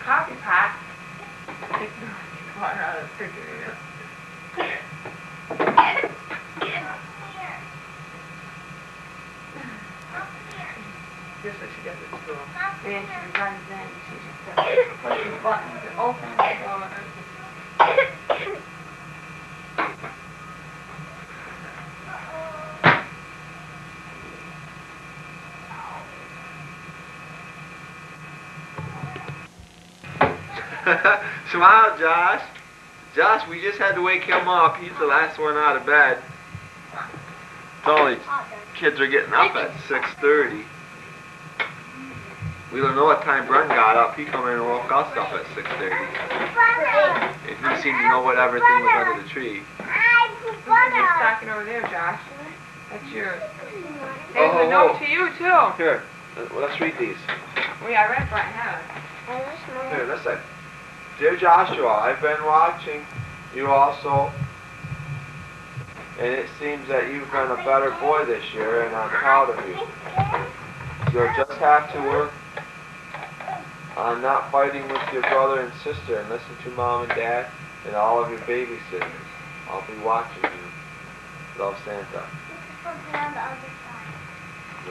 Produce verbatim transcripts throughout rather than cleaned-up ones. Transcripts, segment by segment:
coffee pot. Take the water out of the refrigerator. Here's what she does at school. Then she runs in and she just pushes the buttons and opens the door. Smile, Josh. Josh, we just had to wake him up. He's the last one out of bed. All these kids are getting up at six thirty. We don't know what time Brent got up. He come in and woke us up at six thirty. And he seemed to know what everything was under the tree. Who's talking over there, Josh? That's yours. Hey, Oh, a oh, note oh. to you, too. Here, let's read these. Well, yeah, I read Brent had Here, listen. Dear Joshua, I've been watching you also, and it seems that you've been a better boy this year, and I'm proud of you. You'll just have to work on not fighting with your brother and sister, and listen to Mom and Dad and all of your babysitters. I'll be watching you. Love, Santa. No.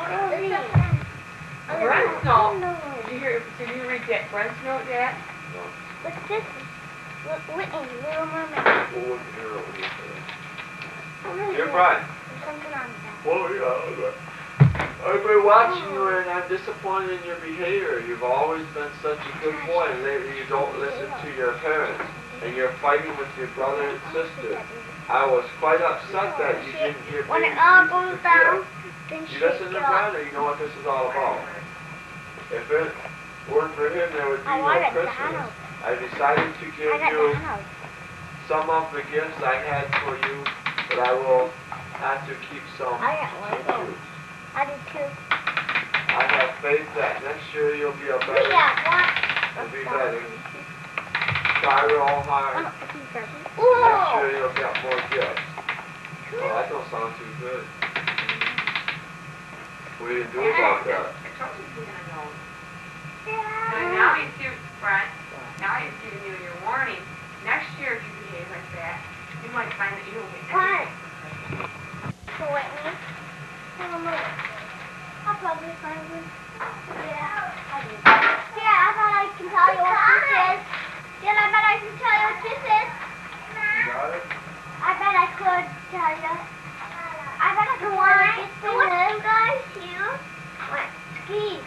Brent's note. Did you hear? Did you read that Brent's note yet? No. What's this? Look, Whitney, Little Mermaid. We'll look here over here. Oh, really Dear good. Brian. There's something on that. Oh, yeah. I've been watching you and I'm disappointed in your behavior. You've always been such a good boy, and lately you don't listen to your parents. And you're fighting with your brother and sister. I was quite upset that you didn't give When me it all goes down, then You she listen to goes. Brenda, you know what this is all about. If it weren't for him, there would be I no want it Christmas. down. I decided to give I got you down. some of the gifts I had for you, but I will have to keep some I got one for too. you. I did too. I have faith that next year you'll be a We better, got one. you'll be better. Try real hard. Oh, I think that's it. Next year you'll get more gifts. Well, that don't sound too good. What do you do about that? I told you he was gonna know. Now, now he's giving Brent. Now he's giving you your warning. Next year, if you behave like that, you might find that you don't get What? anything. So Whitney, tell them what. I'll probably find one. Yeah, I did. Yeah, I bet I can tell you what this is. Yeah, I bet I can tell you what this is. You got it? I bet I could tell you. I bet I could tell you what this thing is. guys, you? What? Ski.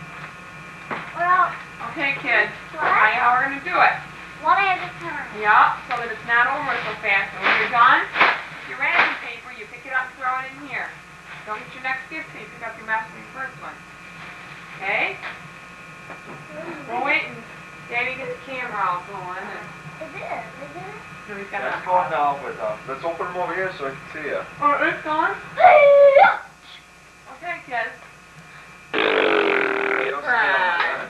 Well, Okay, kids. What? Now how we're gonna do it. one at a time. Yeah, so that it's not over so fast. And when you're done, your wrapping paper, you pick it up and throw it in here. Don't get your next gift till you pick up your mess from your first one. Okay? We'll wait and Daddy gets the camera all going. And Is it? Is it? so we've got Let's a- go now, but uh, let's open them over here so I can see you. Oh, it's gone? Okay, kids. You don't Right.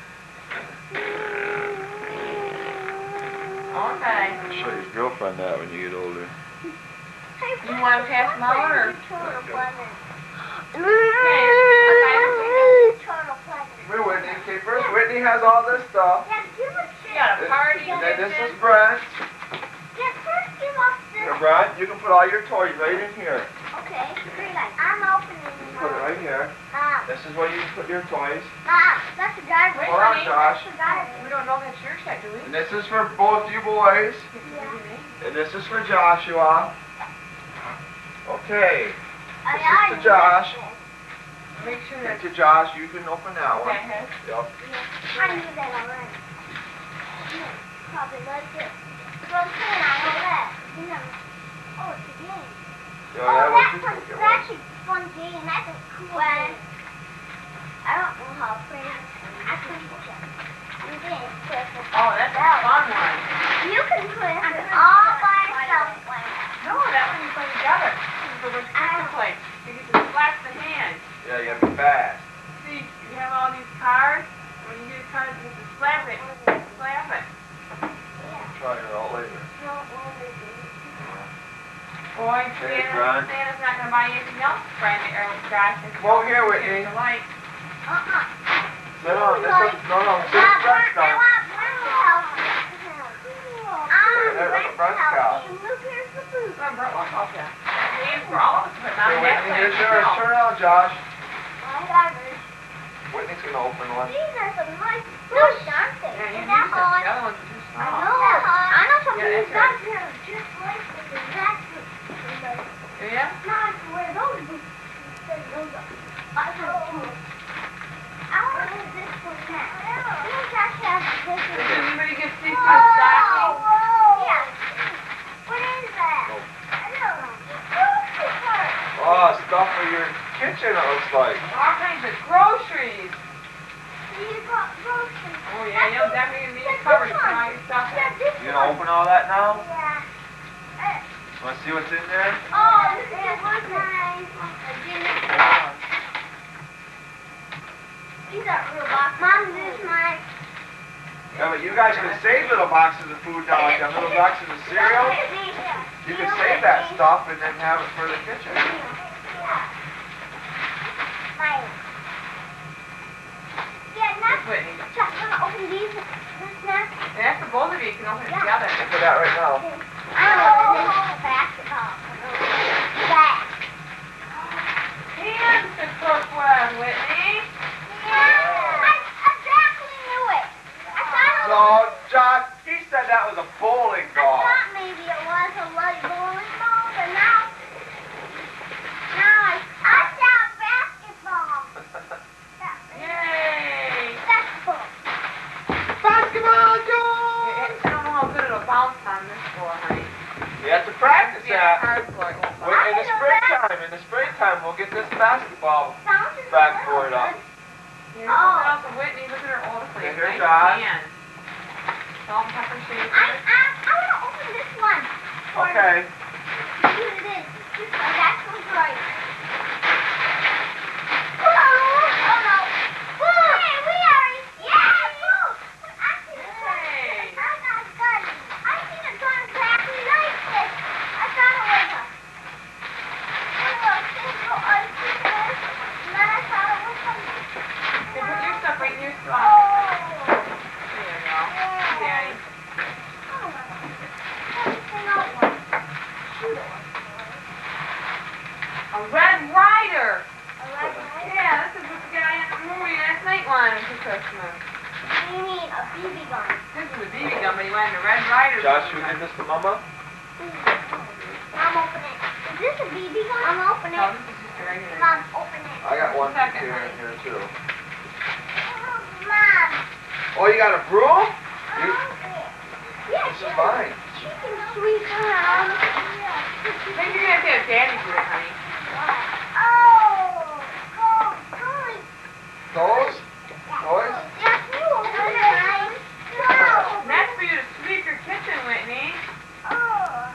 Okay. Show your girlfriend that when you get older. You want to pass them out, or? Turtle pleasant. Turtle pleasant. Wait, Whitney. Okay, first Whitney has all this stuff. Yeah, give us You got a party And then this kitchen. is Brent. Yeah, first give us this. Here, Brent, you can put all your toys right in here. Okay, three lights. I'm opening it. Put it right here. Mom, This is where you put your toys. Mom, that's the driveway. Wait, Hold on, honey. Josh. That's the driveway. We don't know that's yours yet, do we? And this is for both you boys. And this is for Joshua. Okay. I This is already to Josh. did Make sure And that. to Josh, you can open that one. Okay, head. Yep. this. I knew that already. Yeah, probably like it. But I'm saying I know that. You know. Oh, it's a game. Yeah, Oh, that was that's, just a, look at that's one. a fun game. That's a cool game. I don't know how to play it. I can play it. You can play it. Oh, that's a fun one. You can play it all by yourself. No, that one you play together. For the kids to play. You get to slap the hand. Yeah, you gotta be fast. See, you have all these cards. When you get a card, you have to slap it. Slap it. Try it out later. Boy, Hey, Santa, Brian. Santa's not gonna buy you anything else, Brandon, or Josh. Come over here, Whitney. The light. Uh-uh. No, no, this is, no, no, this is Brent's now. Okay, Whitney, here's yours. Turn around, Josh. My garbage. Whitney's gonna open one. These are some nice fish, aren't they? Yeah, you Is that use them. hot? The other ones are too I small. know. I know some Yeah, of these that's right. guys here are just like this. Exactly. Do ya? Not where those boots. Those are. I want to use this one next. You know, Josh has this Does one. anybody get seafood stocking? Yeah. What is that? Oh. I don't know. Oh, stuff for your kitchen, it looks like. All kinds of groceries. You got groceries. Oh yeah, you'll definitely need a cupboard to put all your stuff Yeah, in. this You gonna open all that now? Yeah. Uh, Wanna see what's in there? Oh, this is one nice. I didn't. These are real boxes. Mom, this is mine. Yeah, but you guys can save little boxes of food now, like them little boxes of cereal. You can save that stuff and then have it for the kitchen. Mine. Yeah, now, Whitney. Chuck, wanna open these? This next? And that's for both of you. You can open it Yeah. together. Look at that right now. I don't know. This is basketball. That. Hands to cook with, Whitney. Yeah. I exactly knew it. I thought it was. So, John, he said that was a bowling I ball. thought maybe it was a light bowling ball, but now, now I, I saw basketball. Yay! Basketball. Basketball, I don't know how good it'll bounce on this floor, honey. You have to practice Yeah, that. hard floor. It won't bounce. Wait, in the springtime, in the springtime, we'll get this basketball Sounds is a backboard little up. good. Here's something else with Whitney. Look at her old plate. Okay, here's Nice Josh. pan. Salt and pepper I, shaker. I, I want to open this one. Okay. See what it is. This one, that one's right. Oh, oh no. Hey, we are. Yeah, look. I see it. Hey. I got good. I seen it done exactly like this. I thought it was a. One of those things go ice in this. And then I thought it was something. Okay, put your stuff right in your Oh. slot. There you go. Daddy. A Red Rider. Yeah, this is what the guy in the movie last night wanted for Christmas. You mean a B B gun? This is a B B gun, but he wanted a Red Rider. Josh, you give this to Mama? I'm opening it. Is this a B B gun? I'm opening No, it. this is just a regular. Mom, open it. I got one Second, here honey. in here too. Mom. Oh, you got a broom? You, Yeah, this is mine. she can sweep around. Maybe you're gonna have to have Daddy do it, honey. Oh, oh, toys. Those? Toys? Yes, you open it. No. That's for you to sweep your kitchen, Whitney. Oh.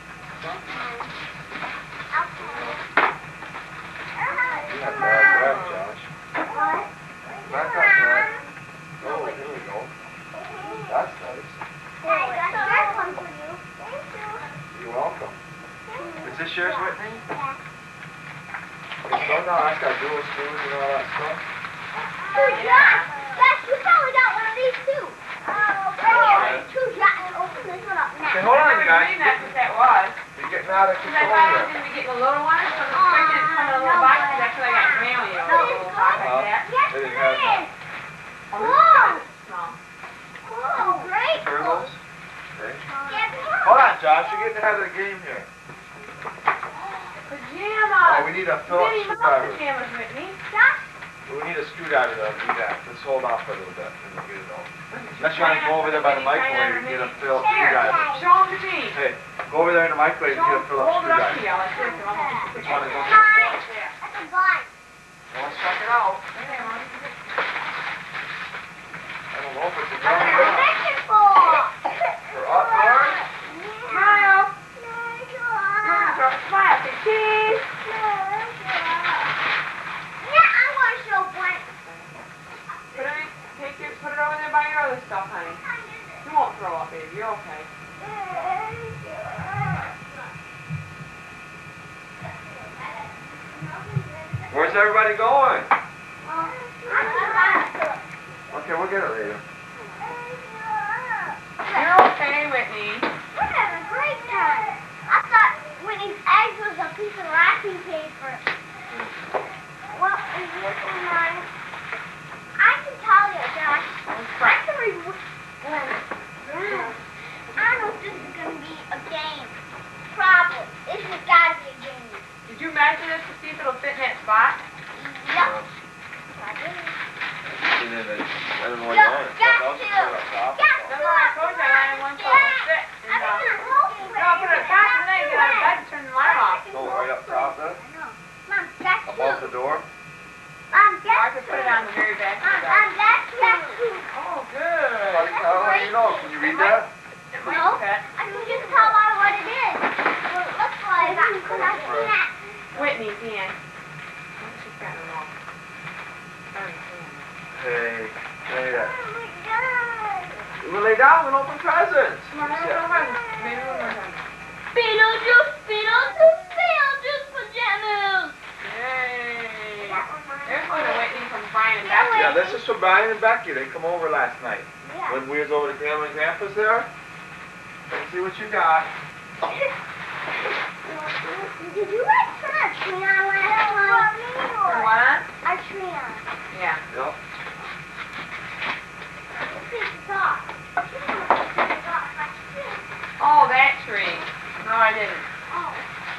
You got bad breath, Josh. What? Back up, Josh. Oh, here we go. That's nice. Hey, I got this one for you. Thank you. You're welcome. Is this yours, Whitney? Yeah. It's done now. That's got dual screws and all that stuff. Oh, Josh. Josh, you probably got one of these too. Oh, right here. Two Josh. Open this one up now. Okay, hold on, you guys. Green, that's what that was. You're getting out of Because I control thought I was here. going to be getting the little one, so the quick didn't come in a little box. That's what I got mail you. A little box like that. Yes, It it has is. Oh, Whoa. this is small. Oh, great. Turtles? Okay. Yeah, Hold on, Josh. You're getting ahead of the game here. Pajamas. Oh, we need a Phillips Minnie Mouse screwdriver. pajamas, Whitney. Josh. We need a screwdriver to do that. Let's hold off for a little bit and we'll get it out. Unless you want to go over there by the microwave and get a Phillips Here, screwdriver. show them to me. Hey, go over there in the microwave and Show get a 'em- Phillips hold it up to screwdriver. you like this. and I'll- Which one is Mine. it? That's a gun. Well, let's check it out. Okay, Mom. I don't know if it's a What's gun or the not. picture for? For outdoors? Smile. Smile. Say cheese. Yeah, I'm going to show Brent. Put it, take your, put it over there by your other stuff, honey. You won't throw up, baby. You're okay. Where's everybody going? I'm Okay, we'll get it later. You're okay, Whitney. We're having a great time. I thought Whitney's eggs was a piece of rock wrapping paper. Well, is this one mine? I can tell you, Josh. I can read which one. Yeah. I don't know if this is going to be a game. Probably. This has got to be a game. Did you measure this to see if it'll fit in that spot? Yep. I did. And then they- I don't know what Yep, you want. got Something else to. to put on top. Got Remember I told you I ran one so it'll fit. I And, uh, mean, I'm hoping. no, put it back and then get out of bed and turn the light off. Oh, right up top there? I know. Mom, got two. Above the door? Mom, Or I got could two. put it on the very back of Mom, the Mom, bed. got got two. Oh, good. How do you- how do you know? Can you read that? It No. might fit. I can just tell by what it is. What it looks like. Because I can't. Whitney's hand. She's got it wrong. Sorry, hand. Hey, hey, that. Oh my God. We'll lay down and open presents. Come on, Yeah. come on. Maybe one more time. Beetlejuice, Beetlejuice, Beetlejuice pajamas. Yay. That one mine. There's one to Whitney from Brian and Yeah, Becky. Yeah, this is from Brian and Becky. They come over last night. Yeah. When we was over to Grandma and Grandpa's there. Let's see what you got. Did you guys turn our tree on last night? For what? Our tree on. Yeah. Yep. Let's see if it's off. It's off. I see. Oh, that tree. No, I didn't. Oh.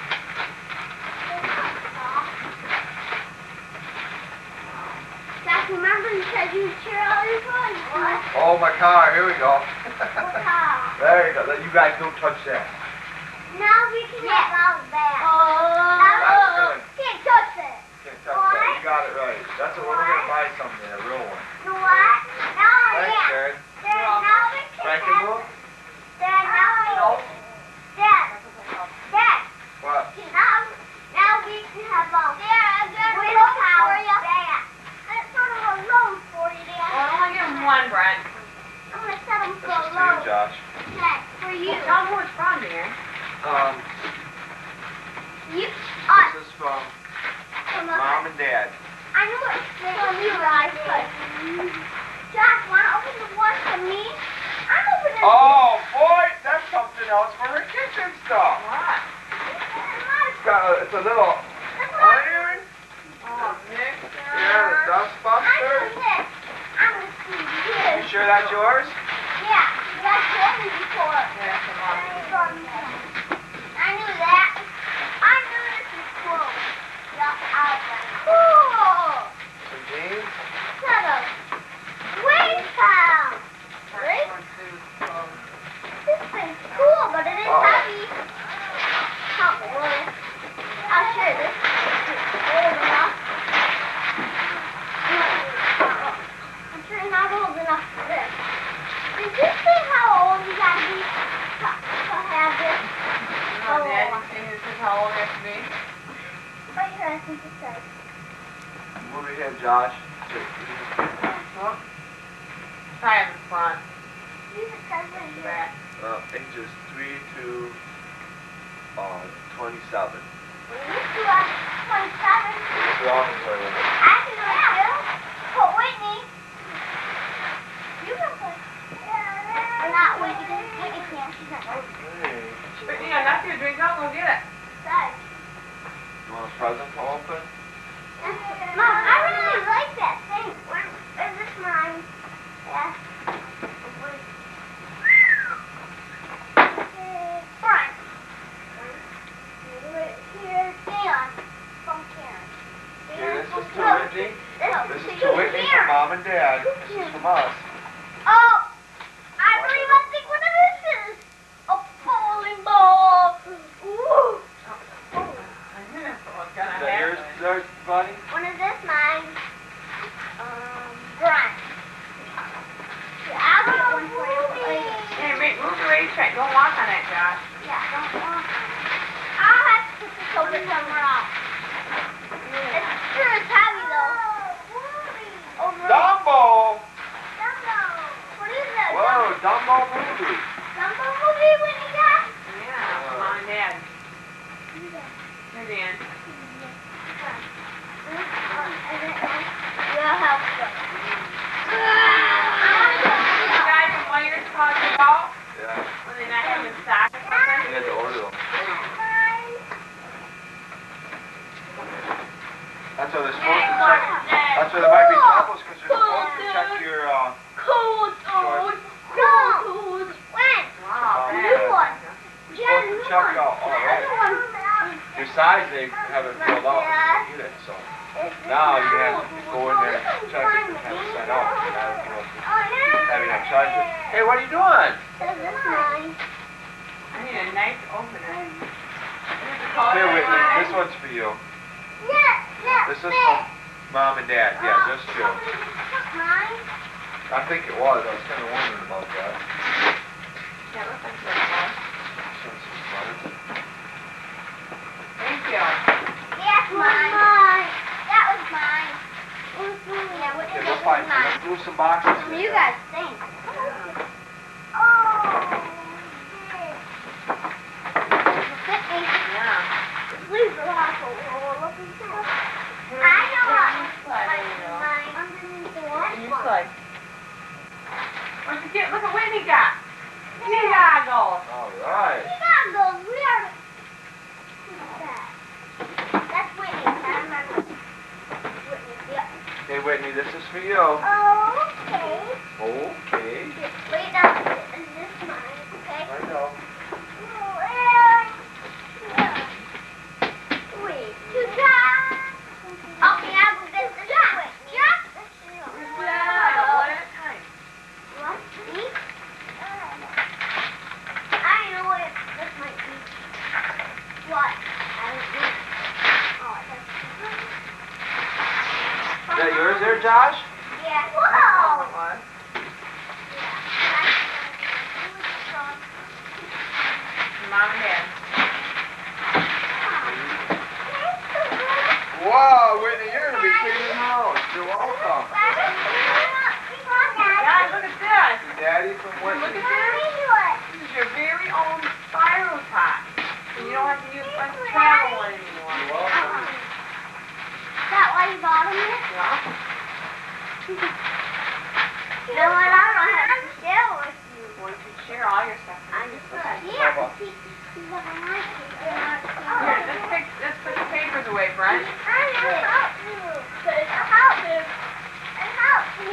Jack, remember you said you'd cheer all your toys? What? Oh, my car. Here we go. What car? There you go. You guys don't touch that. Now we can have all that. That's Oh. good. Can't touch it. Can't touch that. You got it right. That's what we're going to buy something, a real one. You know what? Now, Thanks, yeah. Karen. Dad, now we can Frank and have... Will? Dad, now we... Dad. Dad. What? Now, now we can have all... Dad, I'm going to load for you. Dad. I'm sort of a load for you, Dad. Well, I only give him one, Brent. I'm going to set them This for a is to you, load. Josh. Dad, for you. Well, tell him who it's from, dear. Um, You... Us. this is from From us. Mom and Dad. I knew it was from you guys, but... Josh, want to open the one for me? I'm opening Oh, boy, that's something else for her kitchen stuff. What? It's got a, it's a little iron. Oh, mixer. Yeah, the dust I'm buster. doing this. I'm going to see You this. sure that's yours? Yeah, you guys told me before. Yeah, that's a lot. I knew that. I knew this was cool. Yup, I was like, cool. Some jeans? Set up. Wait, pal. Right? This thing's cool, but it is Oh. heavy. How wood. I'm sure this is old enough. I'm sure it's not old enough for this. Does this say how old you gotta be to, to have this? No, Dad, you see this is how old it has to be? Right here, I think it says. Move your head, Josh. Well, tie in the front. Use it says right The here. back. Uh, ages three to uh, twenty-seven. This to us, twenty-seven. It's the office toilet. I can do it too. Put Whitney. You can put. Or not Whitney, because Whitney can't. She's not old. Hey, But yeah, that's your drink up, go get it. Says. you want a present to open? Mom, I really like that thing. Where, is this mine? Yeah. Front. Here, Karen. From Karen. Okay, this is to No, Whitney. This, This is to to Whitney from Karen. Mom and Dad. This is from us. Oh, I believe I think what this is. A bowling ball. Ooh. I knew that's what was gonna Is that yours, happen. yours, buddy? One of this, mine. Um, Brian. Yeah, I'll get one for you later. Hey, wait, move the racetrack. Don't walk on it, Josh. Yeah, don't want it. I'll have to put this over somewhere else. It's sure it's heavy though. Over. Dumbo! Dumbo. What is that? Whoa, Dumbo movie. Dumbo movie when you got? Yeah, Mom and Dad. Here, Dan. Yeah, help them. You guys and Warriors talking about Yeah, when they not having stock or something? you had to order them. Besides, they haven't filled out and get it, so now you have to go in there and check it and have it sent out. You gotta go through having that charge it. Hey, what are you doing? This is mine. I need a nice opener. Here, Whitney, this one's for you. Yeah, yeah. This is from Mom and Dad. Yeah, just two. Mine. I think it was. I was kind of wondering about that. Yeah, looks like that. Thank you. That's mine. That was mine. Yeah, what Okay, is we'll this find mine? let's move some boxes What in do you there. guys think? Oh, this. Yeah. Please don't have to look inside. I know what mine underneath the what? And you slide. What'd you get? Look what Whitney got. Sea goggles. All right. We got those. We are. Who's that? That's Whitney. I remember. Whitney. Yep. Hey, Whitney, this is for you. Okay. Okay. Wait, that's is this mine? Okay. I know. Wait. To try. Okay, now we're going to try. Just. One at a time. What? Me? I know what it, this might be. What? I don't know. Oh, that's Is that yours there, Josh? yeah. Oh, Whoa! it was. Mom and Dad. Wow, Whitney, you're gonna be cleaning the house. You're welcome. Guys, look at this. Daddy from Look Whitney. at this. This is your very own spiral pot. So you don't have to use a bunch of travel one anymore. You're welcome. That why you bought them it? Yeah. You know what? I don't have to share with you. Well, you can share all your stuff. I just thought, yeah, but see, see what I like. Here, let's pick, let's put the papers away, Brent. I know how to. Help me. Help me.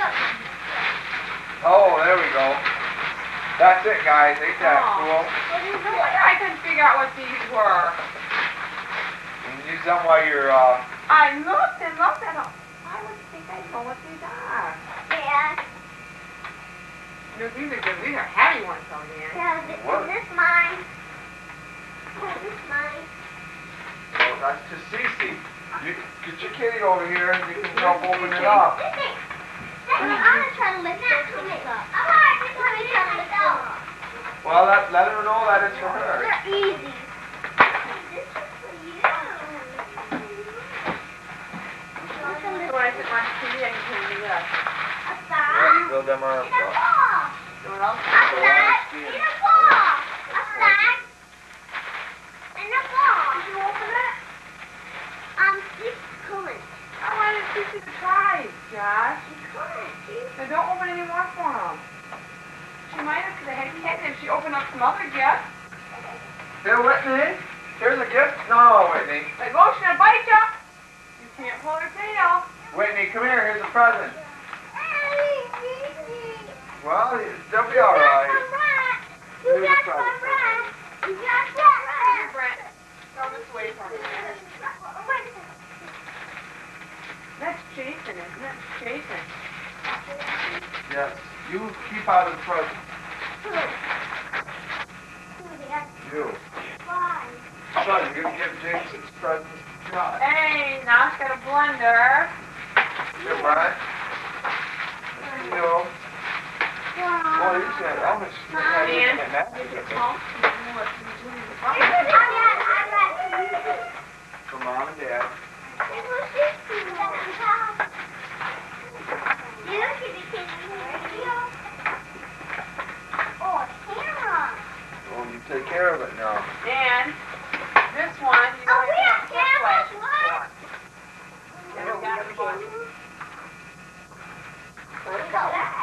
Oh, there we go. That's it, guys. Ain't that Oh. cool? What is No it? wonder I couldn't figure out what these were. You can use them while you're, uh, I looked and looked at them. I would think I know what these are. Yeah. No, these are good. These are heavy ones, though, Dan. Yeah, is, What? is this mine? Is this mine? well, that's to Cece. You get your kitty over here and you can help open it up. This thing. I'm gonna try to lift this thing up. I'm gonna try to lift it up. Well, let, let her know that it's for her. They're easy. This is for you. So when I sit on T V, I can turn it up. A sock. Build them And up. a ball. So what else? A sock. And a ball. A sock. And a ball. Did you open it? Um, this couldn't. I wanted to teach you the tries, Josh. You couldn't. See? Now don't open any more for them. She might have, because I had kids, if she opened up some other gifts. Here, Whitney. Here's a gift. No, Whitney. Like, oh, she's gonna bite you. You can't pull her tail. Whitney, come here. Here's a present. Well, they'll be all right. You got some right. You got some Here, right. Brent. Throw this away for me. That's Jason, isn't it? Jason. Yes. You keep out of the present. You. Why? Son, you give Jason's presents to Josh. Hey, now she's got a blender. Here, Brian. You know. Boy, you said Elvis. Dan, that. is it called? I got, I got For Mom and Dad. it was just two that I'm proud. You look at the kids in the video. Oh, a camera. Oh, you take care of it now. Dan, this one, you Oh, don't we have have to cameras, flash what? for. Never got the one. What about that?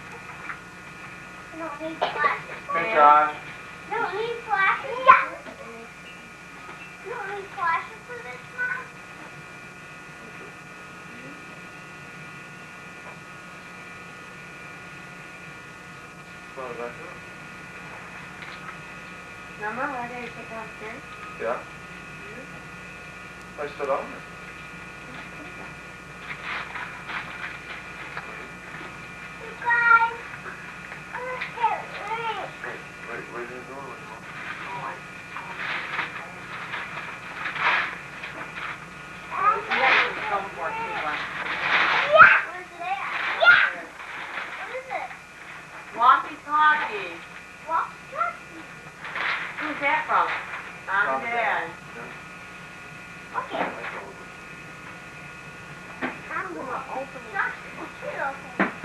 No need flashes. Hey, Josh. No need flashes? Yeah. No need flashes for this one? Well, that's it. Remember when I got you put downstairs? Yeah. Mm-hmm. I stood on it. You guys, I'm gonna get ready. Wait, wait, where's the door? Oh, I. Um, You have to come for it, too, Glenn. Yeah. Where's it at? Yeah. What is it? Walkie-talkie. Walkie-talkie. Who's that from? Mom and Dad. Okay. I'm gonna open it. Not, it's okay.